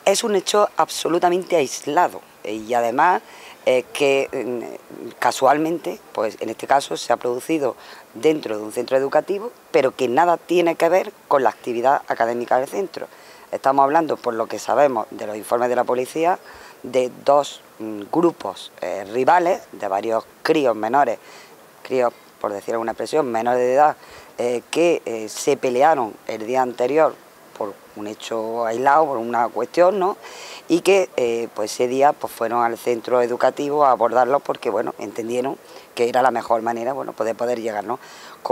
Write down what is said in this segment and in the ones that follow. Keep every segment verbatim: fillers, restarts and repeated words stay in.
es un hecho absolutamente aislado y además eh, que casualmente, pues en este caso se ha producido dentro de un centro educativo, pero que nada tiene que ver con la actividad académica del centro. Estamos hablando, por lo que sabemos de los informes de la policía, de dos mm, grupos eh, rivales, de varios críos menores, críos, por decir alguna expresión, menores de edad, eh, que eh, se pelearon el día anterior por un hecho aislado, por una cuestión, ¿no? Y que eh, pues ese día pues fueron al centro educativo a abordarlos porque, bueno, entendieron que era la mejor manera, bueno, pues de poder llegar, ¿no?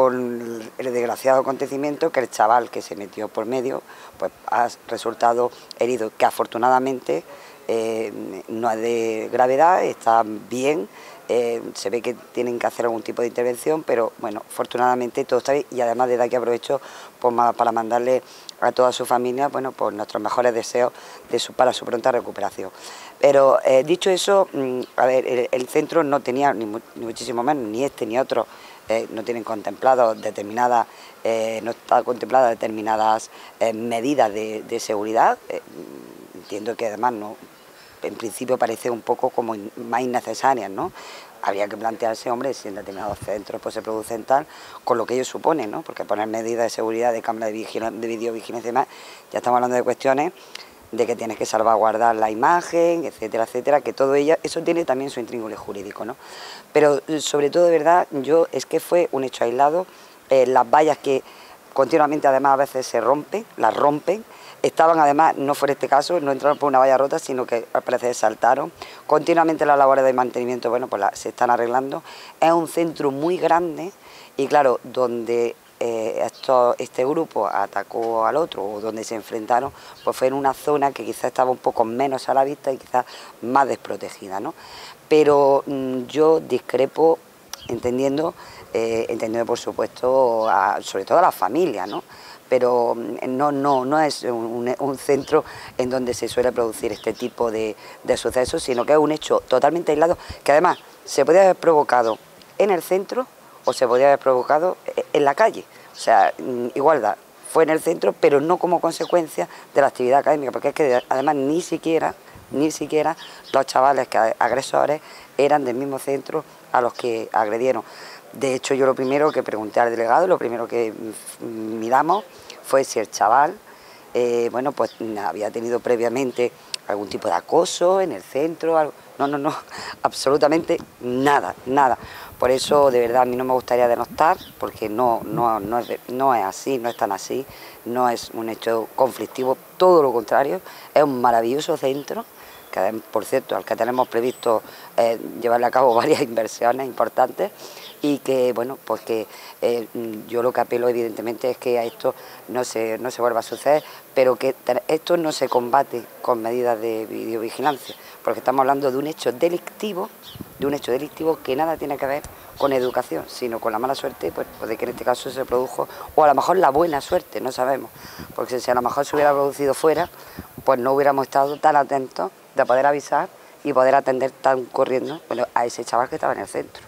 Con el desgraciado acontecimiento que el chaval que se metió por medio, pues ha resultado herido, que afortunadamente eh, no es de gravedad, está bien. Eh, se ve que tienen que hacer algún tipo de intervención, pero bueno, afortunadamente todo está bien y además desde aquí aprovecho pues, para mandarle a toda su familia, bueno, pues nuestros mejores deseos de su, para su pronta recuperación. Pero eh, dicho eso, mmm, a ver, el, el centro no tenía, ni, mu ni muchísimo menos, ni este ni otro, eh, no tienen contemplado determinadas, eh, no está contempladas determinadas eh, medidas de, de seguridad, eh, entiendo que además no... en principio parece un poco como más innecesarias, ¿no? Habría que plantearse, hombre, si en determinados centros pues se producen tal, con lo que ello supone, ¿no? Porque poner medidas de seguridad, de cámara de, de videovigilancia y demás, ya estamos hablando de cuestiones de que tienes que salvaguardar la imagen, etcétera, etcétera, que todo ello, eso tiene también su intríngulis jurídico, ¿no? Pero sobre todo, de verdad, yo es que fue un hecho aislado, eh, las vallas que continuamente además a veces se rompen, las rompen, estaban además, no fue este caso, no entraron por una valla rota, sino que al parecer saltaron. Continuamente las labores de mantenimiento, bueno, pues la, se están arreglando. Es un centro muy grande y claro, donde eh, esto, este grupo atacó al otro o donde se enfrentaron, pues fue en una zona que quizás estaba un poco menos a la vista y quizás más desprotegida, ¿no? Pero mmm, yo discrepo entendiendo, eh, entendiendo por supuesto, a, sobre todo a las familias, ¿no? Pero no, no, no es un, un centro en donde se suele producir este tipo de, de sucesos, sino que es un hecho totalmente aislado, que además se podía haber provocado en el centro o se podía haber provocado en la calle. O sea, igualdad, fue en el centro, pero no como consecuencia de la actividad académica, porque es que además ni siquiera, ni siquiera los chavales que agresores eran del mismo centro a los que agredieron. De hecho, yo lo primero que pregunté al delegado, lo primero que miramos fue si el chaval, eh, bueno, pues había tenido previamente algún tipo de acoso en el centro, algo. No, no, no, absolutamente nada, nada. Por eso, de verdad, a mí no me gustaría denostar, porque no, no, no, es, no es así, no es tan así, no es un hecho conflictivo, todo lo contrario, es un maravilloso centro, que por cierto, al que tenemos previsto eh, llevarle a cabo varias inversiones importantes y que, bueno, pues que eh, yo lo que apelo evidentemente es que a esto no se, no se vuelva a suceder, pero que esto no se combate con medidas de videovigilancia, porque estamos hablando de un hecho delictivo, de un hecho delictivo que nada tiene que ver con educación, sino con la mala suerte, pues, pues de que en este caso se produjo, o a lo mejor la buena suerte, no sabemos, porque si a lo mejor se hubiera producido fuera, pues no hubiéramos estado tan atentos de poder avisar y poder atender tan corriendo, bueno, a ese chaval que estaba en el centro.